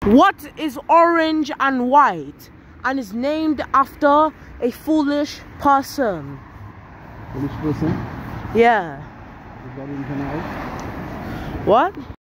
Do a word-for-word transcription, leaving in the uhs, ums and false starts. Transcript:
What is orange and white and is named after a foolish person? Foolish person? Yeah. Is that in Canada? What?